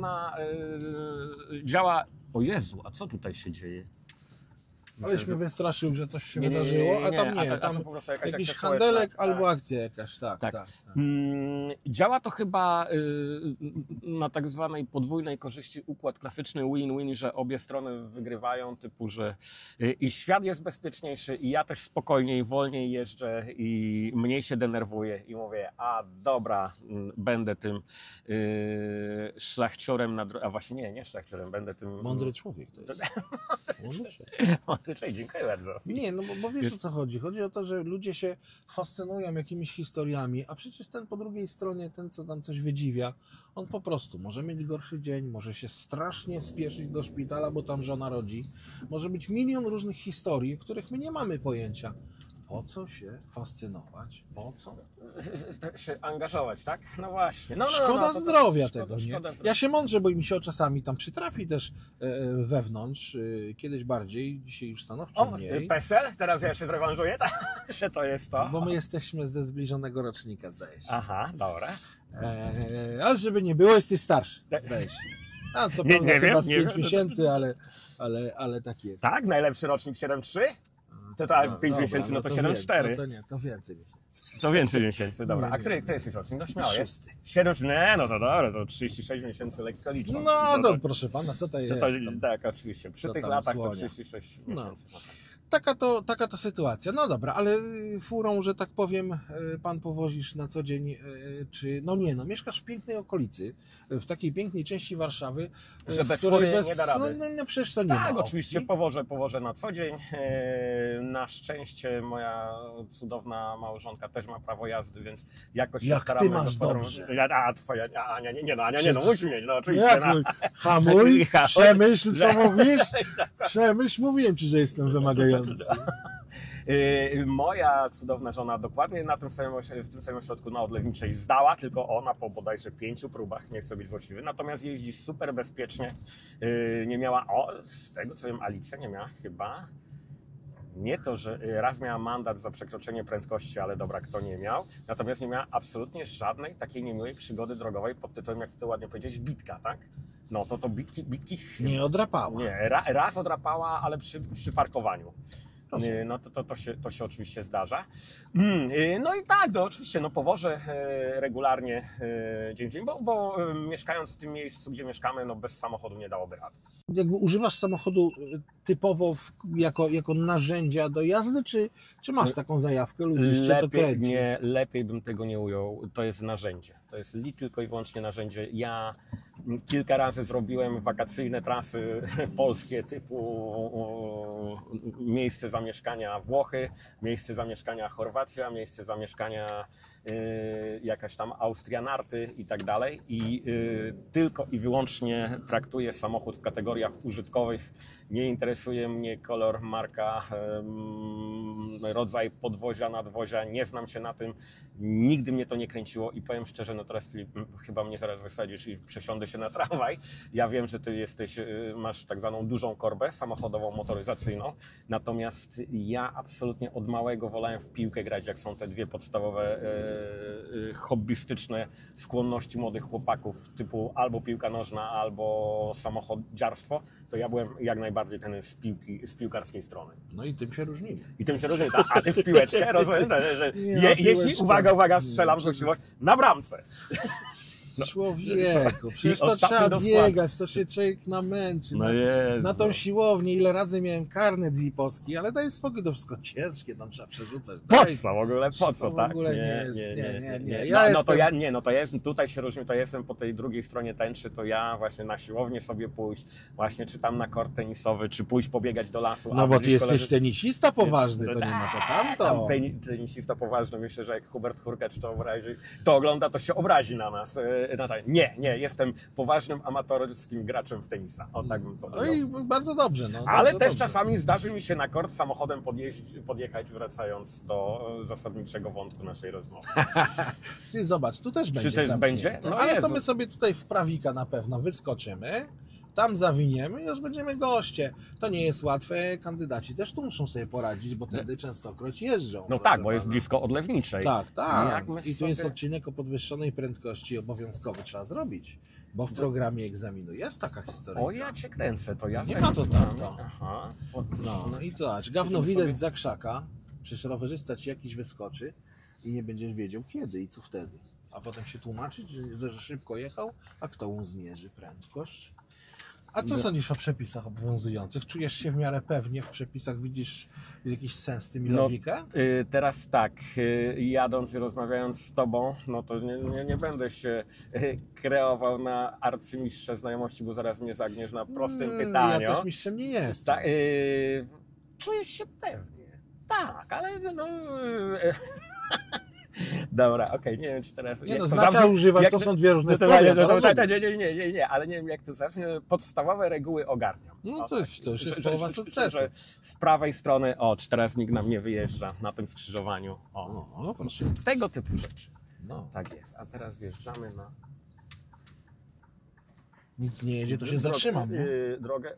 O Jezu, a co tutaj się dzieje? Aleś mnie wystraszył, że coś się wydarzyło, a tam nie, tam po prostu jakiś handelek albo akcja jakaś, tak. Działa to chyba na tak zwanej podwójnej korzyści układ klasyczny win-win, że obie strony wygrywają, typu, że i świat jest bezpieczniejszy i ja też spokojniej, wolniej jeżdżę i mniej się denerwuję i mówię, a dobra, będę tym szlachciorem, a właśnie nie szlachciorem, będę tym... Mądry człowiek to jest. Mądry człowiek, dziękuję bardzo. Nie, no bo wiesz o co chodzi. Chodzi o to, że ludzie się fascynują jakimiś historiami, a przecież ten po drugiej stronie, ten co tam coś wydziwia, on po prostu może mieć gorszy dzień, może się strasznie spieszyć do szpitala, bo tam żona rodzi. Może być milion różnych historii, o których my nie mamy pojęcia. Po co się fascynować? Po co? Się angażować, tak? No właśnie. Szkoda zdrowia tego, nie? Ja się mądrzę, bo mi się czasami tam przytrafi też wewnątrz, kiedyś bardziej, dzisiaj już stanowczo mniej. PESEL? Teraz ja się zrewanżuję, że to jest to. Bo my jesteśmy ze zbliżonego rocznika, zdaje się. Aha, dobra. Ale żeby nie było, jesteś starszy, zdaje się. A co prawda chyba z 5 miesięcy, ale tak jest. Tak? Najlepszy rocznik 7,3? To tak, 5 miesięcy, no to 7,4. No to nie, to więcej miesięcy. To więcej miesięcy, dobra. A który jest rocznik? No śmiało jest. 7, no to dobra, to 36 miesięcy lekko licząc. No to proszę pana, co to jest? Tak, oczywiście. Przy tych latach to 36 miesięcy. Taka to sytuacja. No dobra, ale furą, że tak powiem, pan powozisz na co dzień, czy... mieszkasz w pięknej okolicy, w takiej pięknej części Warszawy, że bez której fury nie da rady. No przecież to nie ma. Tak, oczywiście powożę na co dzień. Na szczęście moja cudowna małżonka też ma prawo jazdy, więc jakoś jak staramy. ty masz dobrze. A twoja Ania, Ania, musi mieć, no oczywiście. Hamuj, przemyśl, co mówisz. Przemyśl, mówiłem ci, że jestem wymagający. Moja cudowna żona dokładnie w tym samym ośrodku na Odlewniczej zdała, tylko ona po bodajże 5 próbach, nie chcę być złośliwy, natomiast jeździ super bezpiecznie, nie miała, z tego co wiem, Alicja nie miała chyba, nie to, że raz miała mandat za przekroczenie prędkości, ale dobra, kto nie miał, natomiast nie miała absolutnie żadnej takiej niemiłej przygody drogowej pod tytułem, jak to ładnie powiedzieć, bitka, tak? No to bitki... Nie odrapała. Nie, raz odrapała, ale przy parkowaniu. Rozumiem. No to się oczywiście zdarza. No i tak, no oczywiście, no powożę regularnie dzień w dzień, bo mieszkając w tym miejscu, gdzie mieszkamy, no bez samochodu nie dałoby rady. Jakby używasz samochodu typowo jako narzędzia do jazdy, czy masz taką zajawkę, lubisz cię to kręci? Lepiej bym tego nie ujął. To jest narzędzie. To jest tylko i wyłącznie narzędzie. Ja kilka razy zrobiłem wakacyjne trasy polskie typu miejsce zamieszkania Włochy, miejsce zamieszkania Chorwacja, miejsce zamieszkania jakaś tam Austria, Narty i tak dalej. I tylko i wyłącznie traktuję samochód w kategoriach użytkowych. Nie interesuje mnie kolor, marka, rodzaj podwozia, nadwozia. Nie znam się na tym. Nigdy mnie to nie kręciło i powiem szczerze, no teraz Filip, chyba mnie zaraz wysadzisz i przesiądę się na tramwaj. Ja wiem, że ty masz tak zwaną dużą korbę samochodową, motoryzacyjną. Natomiast ja absolutnie od małego wolałem w piłkę grać, jak są te dwie podstawowe hobbystyczne skłonności młodych chłopaków typu albo piłka nożna, albo samochodziarstwo, to ja byłem jak najbardziej ten z piłkarskiej strony. No i tym się różnimy. I tym się różni. A ty w piłeczkę, rozumiem, że jeśli, piłeczka. uwaga, strzelam złośliwość, na bramce. Człowieku, przecież to ostatni trzeba do składu. biegać, to się człowiek namęczy. No Jezu. Na tą siłownię, ile razy miałem karnet Wipowski, ale daj spokój, to wszystko ciężkie, tam trzeba przerzucać. Po co w ogóle? Po co, w tak? ogóle nie jest, nie. To ja jestem, tutaj się różni, to ja jestem po tej drugiej stronie tęczy, to ja właśnie na siłownię sobie pójść, właśnie czy tam na kort tenisowy, czy pójść pobiegać do lasu. No bo ty jesteś tenisista poważny, to nie ma to tamto. Tenisista poważny, myślę, że jak Hubert Hurkacz to ogląda, to się obrazi na nas. Nie, jestem poważnym amatorskim graczem w tenisa. O, tak bym to No i bardzo dobrze. No, ale bardzo też dobrze. czasami zdarzy mi się na kort samochodem podjechać, wracając do zasadniczego wątku naszej rozmowy. Ty zobacz, tu też będzie też zamknięte. będzie? No ale to Jezu. my sobie tutaj w prawika na pewno wyskoczymy, tam zawiniemy i już będziemy goście. To nie jest łatwe, kandydaci też tu muszą sobie poradzić, bo wtedy częstokroć jeżdżą. No proszę tak, bo jest pana. blisko Odlewniczej. Tak. Jak my I tu sobie- jest odcinek o podwyższonej prędkości obowiązkowy, trzeba zrobić, bo w programie egzaminu jest taka historia. O, ja cię kręcę, to ja Nie wiem, ma to że tamto. Aha. No i zobacz, gawno Będziemy widać sobie- za krzaka, przecież rowerzysta ci jakiś wyskoczy i nie będziesz wiedział kiedy i co wtedy. A potem się tłumaczyć, że szybko jechał, a kto mu zmierzy prędkość? A co sądzisz o przepisach obowiązujących? Czujesz się w miarę pewnie w przepisach? Widzisz jakiś sens z tym i logikę? Teraz tak, jadąc i rozmawiając z tobą, no to nie będę się kreował na arcymistrza znajomości, bo zaraz mnie zagniesz na prostym pytaniu. Ja też mistrzem nie jestem. Czujesz się pewnie. Tak, ale no... Dobra, okej, nie wiem czy teraz... Nie jak no, to znacza zabrzmi- używać, jak to są dwie różne to- sprawy. ja to to- rozumiem. Nie, ale nie wiem jak to zawsze. Podstawowe reguły ogarniam. No O, to już jest połowa sukcesu. że z prawej strony, czy teraz nikt na mnie wyjeżdża na tym skrzyżowaniu. O, proszę. Tego typu rzeczy. No, Tak jest. A teraz wjeżdżamy na... nic nie jedzie, to się zatrzymam, nie? Drogę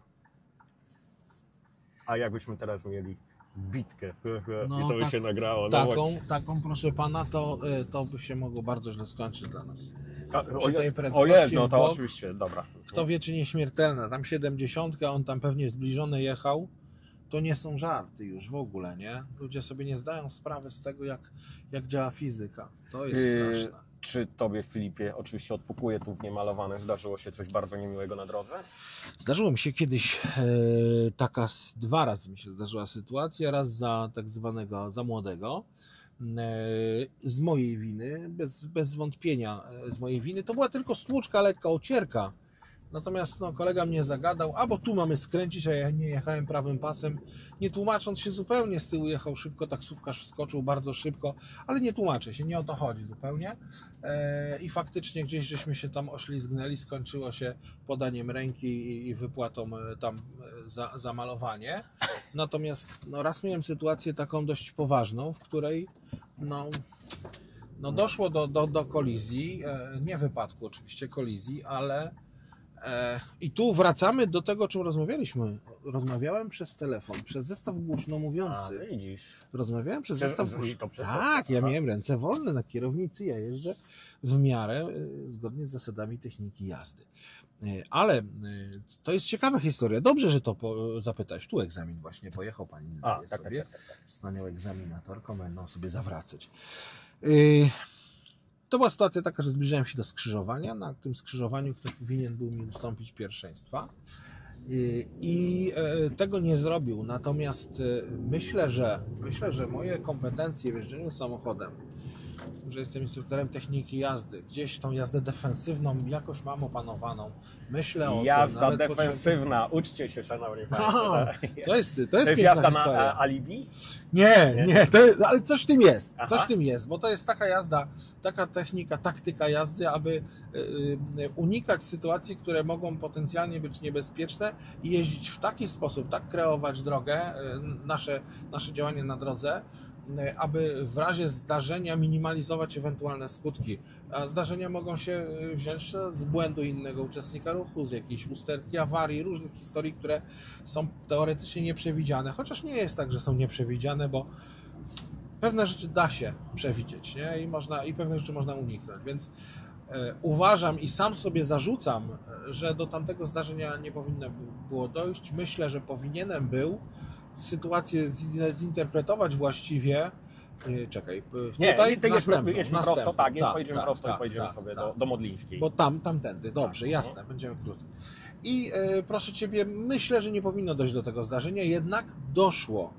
A jakbyśmy teraz mieli bitkę No, i to by tak- się nagrało. No, Taką, proszę pana, to by się mogło bardzo źle skończyć dla nas. o, przy tej o prędkości jest, no w to bok. oczywiście, dobra. Kto wie, czy nieśmiertelna, tam 70, on tam pewnie zbliżony jechał, to nie są żarty już w ogóle, nie? Ludzie sobie nie zdają sprawy z tego, jak działa fizyka. To jest straszne. Czy tobie, Filipie, oczywiście odpukuję tu w niemalowane, zdarzyło się coś bardzo niemiłego na drodze? Zdarzyło mi się kiedyś dwa razy mi się zdarzyła sytuacja, raz za młodego, z mojej winy, bez wątpienia z mojej winy. To była tylko stłuczka, lekka ocierka. Natomiast kolega mnie zagadał, bo tu mamy skręcić, a ja nie jechałem prawym pasem, nie tłumacząc się zupełnie, z tyłu jechał szybko, taksówkarz wskoczył bardzo szybko, ale nie tłumaczę się, nie o to chodzi zupełnie. I faktycznie gdzieś żeśmy się tam oślizgnęli, skończyło się podaniem ręki i wypłatą tam za malowanie. Natomiast raz miałem sytuację taką dość poważną, w której doszło do kolizji, nie wypadku oczywiście, kolizji, ale i tu wracamy do tego, o czym rozmawialiśmy. Rozmawiałem przez telefon, przez zestaw głośno mówiący. Widzisz. Rozmawiałem przez Przez- zestaw i głośno. to przez Tak, to, ja aha. miałem ręce wolne na kierownicy, ja jeżdżę w miarę zgodnie z zasadami techniki jazdy. Ale to jest ciekawa historia. Dobrze, że to zapytałeś. Tu egzamin właśnie pojechał, pani zdaje sobie. Wspaniała egzaminatorką, będą sobie zawracać. To była sytuacja taka, że zbliżałem się do skrzyżowania. Na tym skrzyżowaniu ktoś powinien był mi ustąpić pierwszeństwa. I tego nie zrobił. Natomiast myślę, że moje kompetencje w jeżdżeniu samochodem, że jestem instruktorem techniki jazdy, gdzieś tą jazdę defensywną jakoś mam opanowaną. Myślę o jazda tym. Jazda defensywna, uczcie się, szanowni państwo. To jest jest piękna jazda historia. na alibi? Nie, ale coś w tym jest. Aha. Coś w tym jest, bo to jest taka jazda, taka technika, taktyka jazdy, aby unikać sytuacji, które mogą potencjalnie być niebezpieczne i jeździć w taki sposób, tak kreować drogę, nasze działanie na drodze, aby w razie zdarzenia minimalizować ewentualne skutki. A zdarzenia mogą się wziąć z błędu innego uczestnika ruchu, z jakiejś usterki, awarii, różnych historii, które są teoretycznie nieprzewidziane. Chociaż nie jest tak, że są nieprzewidziane, bo pewne rzeczy da się przewidzieć, nie? I pewne rzeczy można uniknąć. Więc uważam i sam sobie zarzucam, że do tamtego zdarzenia nie powinno było dojść. Myślę, że powinienem był sytuację zinterpretować właściwie. Czekaj, Nie, tutaj jedźmy prosto, tak, pojedziemy prosto i tak, pojedziemy tak, sobie tak. do Modlińskiej. Bo tamtędy, dobrze, jasne, będziemy krócej. I proszę Ciebie, myślę, że nie powinno dojść do tego zdarzenia, jednak doszło.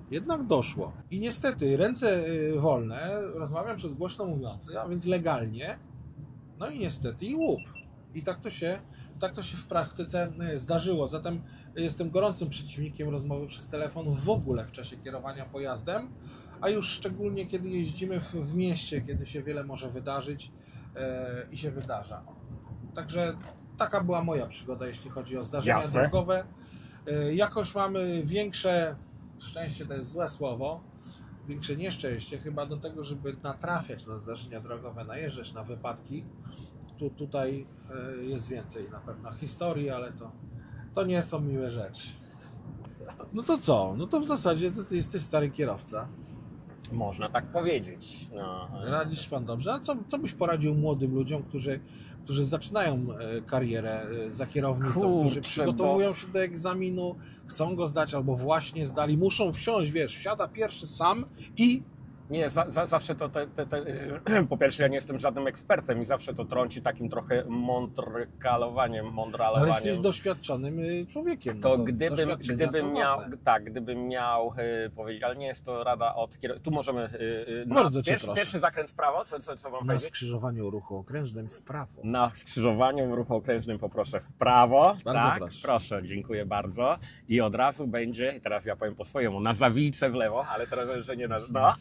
I niestety ręce wolne, rozmawiam przez głośno mówiący, a więc legalnie, no i niestety i łup. I tak to się w praktyce zdarzyło. Zatem jestem gorącym przeciwnikiem rozmowy przez telefon w ogóle w czasie kierowania pojazdem, a już szczególnie kiedy jeździmy w mieście, kiedy się wiele może wydarzyć i się wydarza. Także taka była moja przygoda, jeśli chodzi o zdarzenia drogowe. Jakoś mamy większe szczęście, to jest złe słowo, większe nieszczęście chyba do tego, żeby natrafiać na zdarzenia drogowe, najeżdżać na wypadki. Tutaj jest więcej na pewno historii, ale to nie są miłe rzeczy. No to co? No to w zasadzie ty jesteś stary kierowca. Można tak powiedzieć. No. Radzisz pan dobrze. A co byś poradził młodym ludziom, którzy zaczynają karierę za kierownicą, którzy przygotowują się do egzaminu, chcą go zdać albo właśnie zdali, muszą wsiąść, wsiada pierwszy sam i... Nie, zawsze to po pierwsze ja nie jestem żadnym ekspertem i zawsze to trąci takim trochę mądralowaniem. Ale jesteś doświadczonym człowiekiem. To gdybym miał powiedzieć, ale nie jest to rada od kierowcy. Tu możemy pierwszy zakręt w prawo, co mam powiedzieć? Na skrzyżowaniu ruchu okrężnym w prawo. Na skrzyżowaniu ruchu okrężnym poproszę w prawo. Bardzo tak, proszę, dziękuję bardzo. I od razu będzie, i teraz ja powiem po swojemu, na Zawilce w lewo, ale teraz, że nie na... No.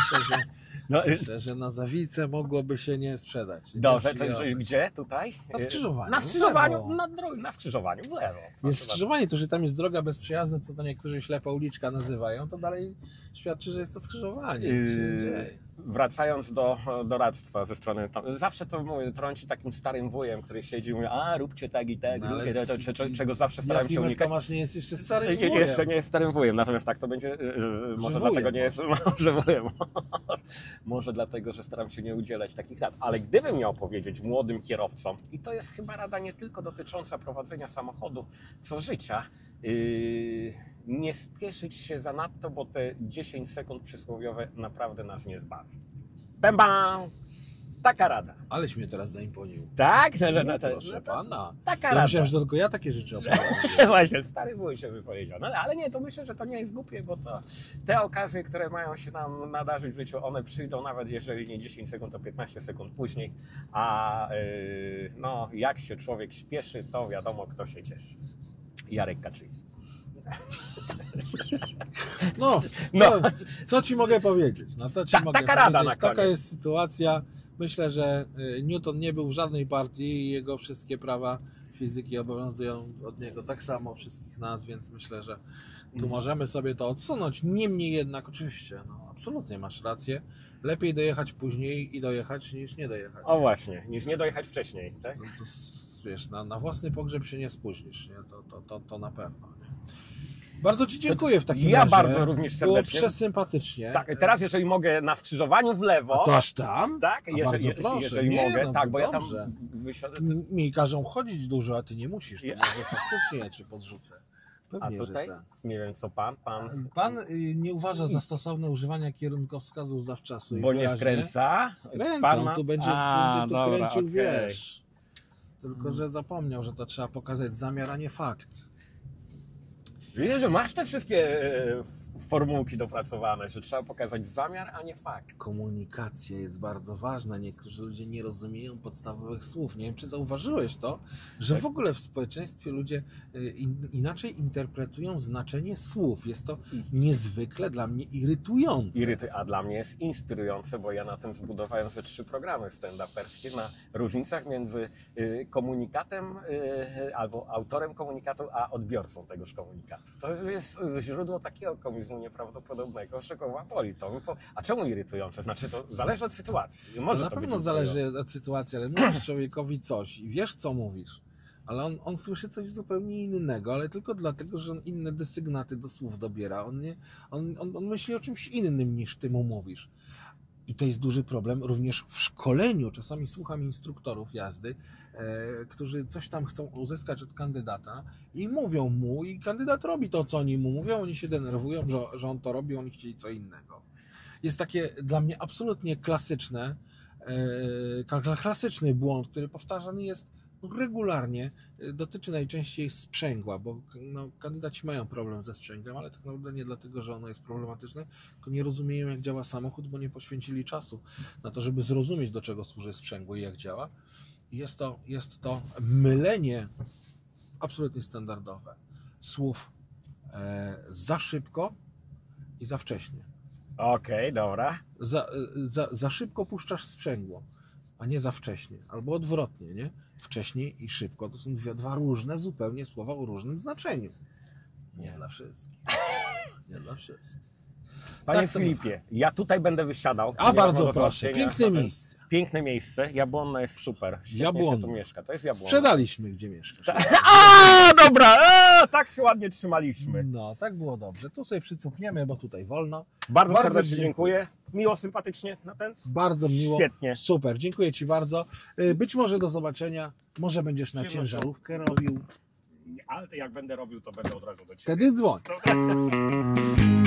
Myślę, że na Zawilce mogłoby się nie sprzedać. Dobrze, to gdzie? Tutaj? Na skrzyżowaniu. Na skrzyżowaniu, na skrzyżowaniu w lewo. Jest skrzyżowanie, to że tam jest droga bez przejazdu, co to niektórzy ślepa uliczka nazywają, to dalej świadczy, że jest to skrzyżowanie. Wracając do doradztwa ze strony, zawsze to mówię, trąci takim starym wujem, który siedzi i mówi, róbcie tak i tak, czego zawsze staram się unikać. Tomasz nie jest jeszcze starym wujem. Jeszcze nie jest starym wujem, natomiast tak to będzie, może dlatego nie jest, może wujem. Może dlatego, że staram się nie udzielać takich rad. Ale gdybym miał powiedzieć młodym kierowcom, i to jest chyba rada nie tylko dotycząca prowadzenia samochodu, co życia, nie spieszyć się zanadto, bo te 10 sekund przysłowiowe naprawdę nas nie zbawi. Bam! Taka rada. Aleś mnie teraz zaimponił. Tak? Proszę pana. Taka ja rada. myślałem, że to tylko ja takie rzeczy opowiadam. Właśnie, stary wuj się wypowiedział. No, ale nie, to myślę, że to nie jest głupie, bo to te okazje, które mają się nam nadarzyć w życiu, one przyjdą nawet jeżeli nie 10 sekund, to 15 sekund później. A jak się człowiek śpieszy, to wiadomo, kto się cieszy. Jarek Kaczyński. Co ci mogę powiedzieć? Taka rada na koniec. Taka jest sytuacja. Myślę, że Newton nie był w żadnej partii i jego wszystkie prawa fizyki obowiązują od niego tak samo wszystkich nas, więc myślę, że tu możemy sobie to odsunąć. Niemniej jednak, oczywiście, absolutnie masz rację. Lepiej dojechać później i dojechać niż nie dojechać. O właśnie, niż nie dojechać wcześniej, tak? Wiesz, na własny pogrzeb się nie spóźnisz, nie? To na pewno. Nie? Bardzo Ci dziękuję w takim Ja razie. bardzo również Było serdecznie. przesympatycznie. Tak, teraz jeżeli mogę na skrzyżowaniu w lewo. A to aż tam? Tak, A bardzo proszę. jeżeli Nie, mogę, no, tak, bo dobrze. ja tam wysiadę. Mi każą chodzić dużo, a Ty nie musisz. To Ja- może faktycznie ja Cię podrzucę. A Pewnie, tutaj? że tak. Nie wiem co pan. Pan nie uważa za stosowne używania kierunkowskazów zawczasu. i Bo nie wyraźnie. skręca? Skręca, Pan on ma- tu będzie A, tu dobra, kręcił, okej. wiesz. Tylko, że zapomniał, że to trzeba pokazać zamiar, a nie fakt. Wiesz, że masz te wszystkie formułki dopracowane, że trzeba pokazać zamiar, a nie fakt. Komunikacja jest bardzo ważna. Niektórzy ludzie nie rozumieją podstawowych słów. Nie wiem, czy zauważyłeś to, że w ogóle w społeczeństwie ludzie inaczej interpretują znaczenie słów. Jest to niezwykle dla mnie irytujące. A dla mnie jest inspirujące, bo ja na tym zbudowałem ze 3 programy stand-uperskie na różnicach między komunikatem albo autorem komunikatu, a odbiorcą tegoż komunikatu. To jest źródło takiego komizmu nieprawdopodobnego, że koła boli to. A czemu irytujące? Znaczy to zależy od sytuacji. Może Na to być pewno zależy od sytuacji, ale mówisz człowiekowi coś i wiesz, co mówisz. Ale on słyszy coś zupełnie innego, ale tylko dlatego, że on inne desygnaty do słów dobiera. On myśli o czymś innym niż ty mu mówisz. I to jest duży problem również w szkoleniu. Czasami słucham instruktorów jazdy, którzy coś tam chcą uzyskać od kandydata i mówią mu, i kandydat robi to, co oni mu mówią, oni się denerwują, że on to robi, oni chcieli co innego. Jest takie dla mnie absolutnie klasyczny błąd, który powtarzany jest regularnie, dotyczy najczęściej sprzęgła, bo kandydaci mają problem ze sprzęgłem, ale tak naprawdę nie dlatego, że ono jest problematyczne, tylko nie rozumieją, jak działa samochód, bo nie poświęcili czasu na to, żeby zrozumieć, do czego służy sprzęgło i jak działa. I jest to mylenie absolutnie standardowe słów za szybko i za wcześnie. Okej, dobra. Za szybko puszczasz sprzęgło, a nie za wcześnie. Albo odwrotnie, nie? Wcześnie i szybko to są dwa różne zupełnie słowa o różnym znaczeniu. Nie dla wszystkich. Nie dla wszystkich. Panie Tak to Filipie, ja tutaj będę wysiadał. A Nie bardzo mam proszę, odwrotnienia. piękne miejsce. Piękne miejsce. Jabłonna jest super. Świetnie się Jabłonna. tu mieszka. To jest Jabłonna. Sprzedaliśmy, gdzie mieszkasz. A, dobra! Tak się ładnie trzymaliśmy. No, tak było dobrze. Tu sobie przycupniemy, bo tutaj wolno. Bardzo Bardzo serdecznie dziękuję. dziękuję. Miło, sympatycznie na ten. Bardzo miło. Świetnie. Super, dziękuję Ci bardzo. Być może do zobaczenia. Może będziesz na Przyjemnością. ciężarówkę robił. Ale to jak będę robił, to będę od razu do Ciebie. Wtedy dzwoń. Dobra.